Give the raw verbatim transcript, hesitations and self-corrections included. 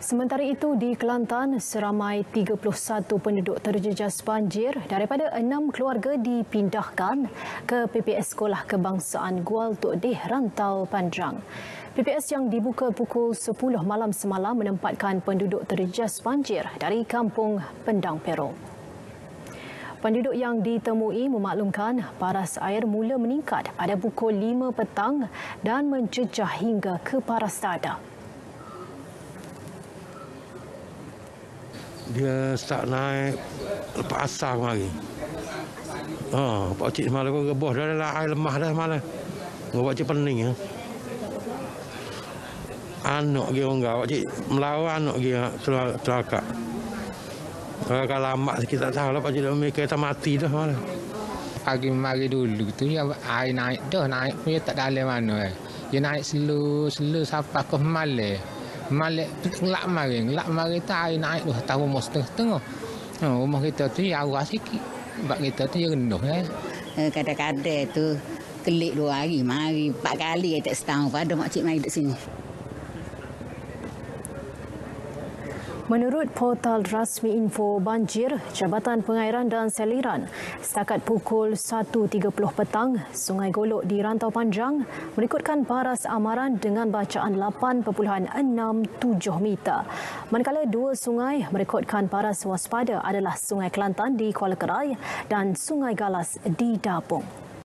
Sementara itu, di Kelantan, seramai tiga puluh satu penduduk terjejas banjir daripada enam keluarga dipindahkan ke P P S Sekolah Kebangsaan Gual Tok Deh, Rantau Panjang. P P S yang dibuka pukul sepuluh malam semalam menempatkan penduduk terjejas banjir dari Kampung Pendang Perak. Penduduk yang ditemui memaklumkan paras air mula meningkat pada pukul lima petang dan menjejah hingga ke paras dada. Dia start naik lepas asar kemari. Ha, pak cik semalam kau rebah dah lah, air lemah dah semalam. Kau pak cik pening ya. Anak dia enggak, pak cik melawan anak dia keluar kelakak. Kalau lambat sikit tak tahu lah pak cik dah mikir mati dah semalam. Pagi mari dulu tu ya air naik dah, naik punya tak dalam mana eh. Dia naik slow slow sampai ke malam. Malik ngelak mari, ngelak mari tak air naik dah tahu rumah setengah-setengah. Ha, rumah kita tu ya awal sikit. Sebab kita tu ya rendah eh. Kadang-kadang tu kelik dua hari, mari empat kali tak setahun pada makcik mari dekat sini. Menurut portal rasmi info banjir Jabatan Pengairan dan Saliran, setakat pukul satu tiga puluh petang, Sungai Golok di Rantau Panjang merekodkan paras amaran dengan bacaan lapan perpuluhan enam tujuh meter. Manakala dua sungai merekodkan paras waspada adalah Sungai Kelantan di Kuala Kerai dan Sungai Galas di Dabung.